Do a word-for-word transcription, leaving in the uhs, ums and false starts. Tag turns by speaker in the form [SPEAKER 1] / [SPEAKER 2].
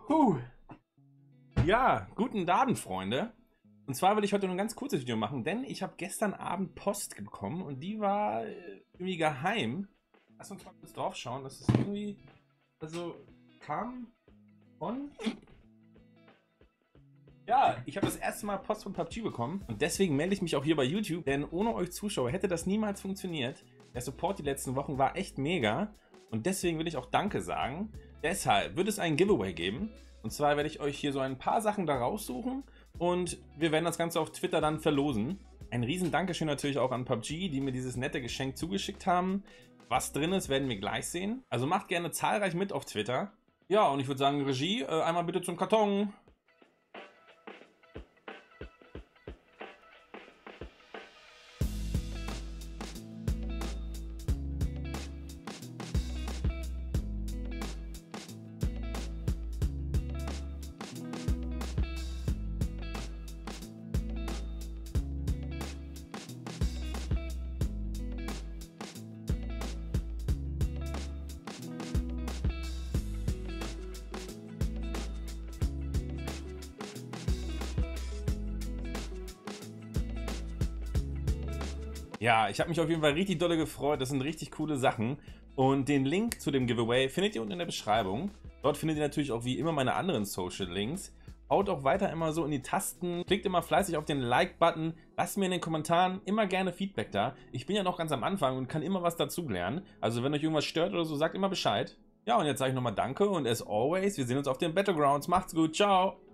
[SPEAKER 1] Puh. Ja, guten Abend, Freunde. Und zwar will ich heute nur ein ganz kurzes Video machen, denn ich habe gestern Abend Post bekommen und die war äh, irgendwie geheim. Lass uns mal kurz drauf schauen, das ist irgendwie, also kam von... Ja, ich habe das erste Mal Post von P U B G bekommen und deswegen melde ich mich auch hier bei YouTube, denn ohne euch Zuschauer hätte das niemals funktioniert. Der Support die letzten Wochen war echt mega und deswegen will ich auch Danke sagen. Deshalb wird es ein Giveaway geben und zwar werde ich euch hier so ein paar Sachen da raussuchen und wir werden das Ganze auf Twitter dann verlosen. Ein riesen Dankeschön natürlich auch an P U B G, die mir dieses nette Geschenk zugeschickt haben. Was drin ist, werden wir gleich sehen. Also macht gerne zahlreich mit auf Twitter. Ja, und ich würde sagen, Regie, äh, einmal bitte zum Karton. Ja, ich habe mich auf jeden Fall richtig dolle gefreut. Das sind richtig coole Sachen. Und den Link zu dem Giveaway findet ihr unten in der Beschreibung. Dort findet ihr natürlich auch wie immer meine anderen Social Links. Haut auch weiter immer so in die Tasten. Klickt immer fleißig auf den Like-Button. Lasst mir in den Kommentaren immer gerne Feedback da. Ich bin ja noch ganz am Anfang und kann immer was dazulernen. Also wenn euch irgendwas stört oder so, sagt immer Bescheid. Ja, und jetzt sage ich nochmal Danke und as always, wir sehen uns auf den Battlegrounds. Macht's gut, ciao!